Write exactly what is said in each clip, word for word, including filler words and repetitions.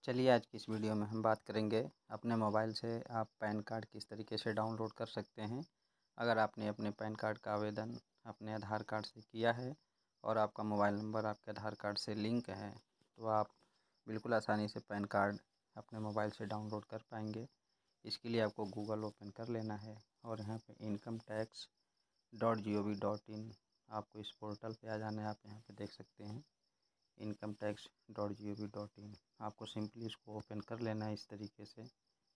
चलिए आज की इस वीडियो में हम बात करेंगे अपने मोबाइल से आप पैन कार्ड किस तरीके से डाउनलोड कर सकते हैं। अगर आपने अपने पैन कार्ड का आवेदन अपने आधार कार्ड से किया है और आपका मोबाइल नंबर आपके आधार कार्ड से लिंक है तो आप बिल्कुल आसानी से पैन कार्ड अपने मोबाइल से डाउनलोड कर पाएंगे। इसके लिए आपको गूगल ओपन कर लेना है और यहाँ पे income tax dot G O V dot in आपको इस पोर्टल पे आ जाना है। आप यहाँ पे देख सकते हैं income tax dot G O V dot in. आपको सिंपली इसको ओपन कर लेना है। इस तरीके से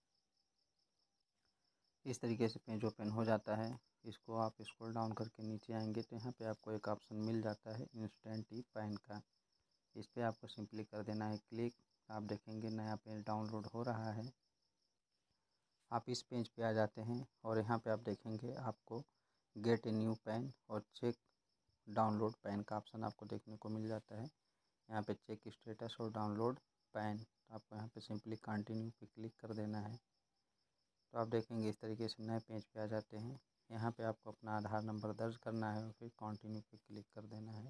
इस तरीके से पेज ओपन हो जाता है। इसको आप स्क्रॉल डाउन करके नीचे आएंगे तो यहाँ पे आपको एक ऑप्शन मिल जाता है इंस्टेंट ई पैन का। इस पर आपको सिंपली कर देना है क्लिक। आप देखेंगे नया पेज डाउनलोड हो रहा है। आप इस पेज पे आ जाते हैं और यहाँ पे आप देखेंगे आपको गेट ए न्यू पैन और चेक डाउनलोड पैन का ऑप्शन आपको देखने को मिल जाता है। यहाँ पे चेक स्टेटस और डाउनलोड पैन आपको यहाँ पे सिंपली कंटिन्यू पे क्लिक कर देना है। तो आप देखेंगे इस तरीके से नए पेज पे आ जाते हैं। यहाँ पे आपको अपना आधार नंबर दर्ज करना है और फिर कंटिन्यू पे क्लिक कर देना है।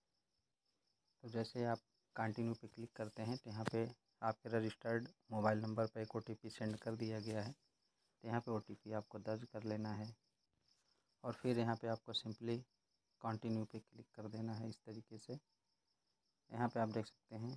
तो जैसे आप कंटिन्यू पे क्लिक करते हैं तो यहाँ पे आपके रजिस्टर्ड मोबाइल नंबर पर एक ओ टी पी सेंड कर दिया गया है। तो यहाँ पे ओ टी पी आपको दर्ज कर लेना है और फिर यहाँ पे आपको सिंपली कंटिन्यू पे क्लिक कर देना है। इस तरीके से यहाँ पे आप देख सकते हैं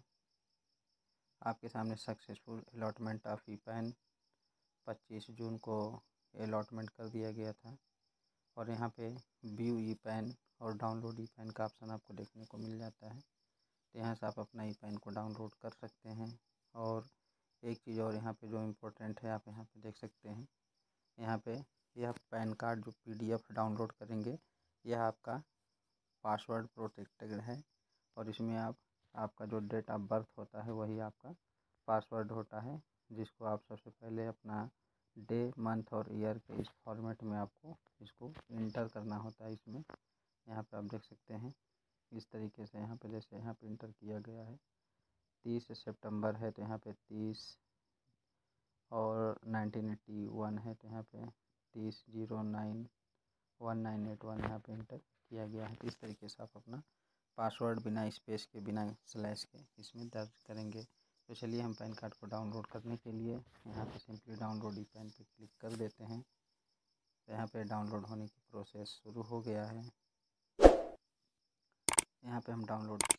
आपके सामने successful allotment of e PAN पच्चीस जून को अलॉटमेंट कर दिया गया था। और यहाँ पे व्यू ई पैन और डाउनलोड ई पैन का ऑप्शन आपको देखने को मिल जाता है। तो यहाँ से आप अपना ई पैन को डाउनलोड कर सकते हैं। और एक चीज़ और यहाँ पे जो इम्पोर्टेंट है आप यहाँ पे देख सकते हैं यहाँ पे यह पैन कार्ड जो पी डी एफ डाउनलोड करेंगे यह आपका पासवर्ड प्रोटेक्टेड है और इसमें आप आपका जो डेट ऑफ बर्थ होता है वही आपका पासवर्ड होता है, जिसको आप सबसे पहले अपना डे मंथ और ईयर के इस फॉर्मेट में आपको इसको इंटर करना होता है। इसमें यहाँ पे आप देख सकते हैं इस तरीके से यहाँ पे जैसे यहाँ पे इंटर किया गया है तीस सितंबर है तो यहाँ पे तीस और नाइनटीन एट्टी वन है तो यहाँ पे तीस zero nine one nine eight one यहाँ पे इंटर किया गया है। तो इस तरीके से आप अपना पासवर्ड बिना स्पेस के बिना स्लैश के इसमें दर्ज करेंगे। तो चलिए हम पैन कार्ड को डाउनलोड करने के लिए यहाँ पे सिंपली डाउनलोड ई पैन पे क्लिक कर देते हैं। तो यहाँ पे डाउनलोड होने की प्रोसेस शुरू हो गया है। यहाँ पे हम डाउनलोड